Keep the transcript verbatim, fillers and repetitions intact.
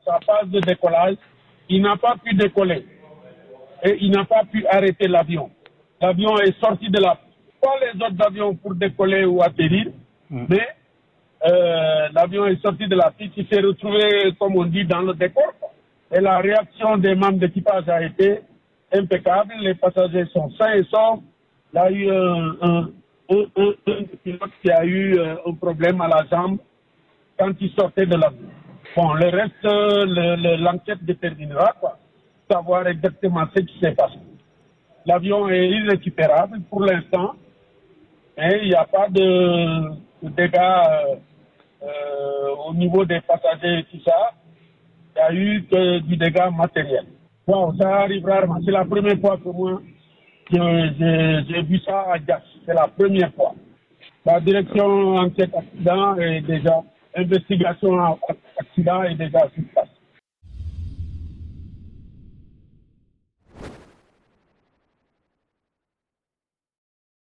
sa phase de décollage, il n'a pas pu décoller et il n'a pas pu arrêter l'avion. L'avion est sorti de la... Pas les autres avions pour décoller ou atterrir, mmh. mais euh, l'avion est sorti de la piste, il s'est retrouvé, comme on dit, dans le décor. Et la réaction des membres d'équipage a été impeccable. Les passagers sont sains et saufs. Il y a eu un, un, un, un, un pilote qui a eu un problème à la jambe quand il sortait de l'avion. Bon, le reste, l'enquête le, déterminera, quoi. Savoir exactement ce qui s'est passé. L'avion est irrécupérable pour l'instant, mais il n'y a pas de, de dégâts euh, euh, au niveau des passagers et tout ça. Il y a eu que du dégât matériel. Bon, ça arrive rarement. C'est la première fois que moi, j'ai vu ça à Diass. C'est la première fois. La direction enquête accident est déjà, investigation accident est déjà sur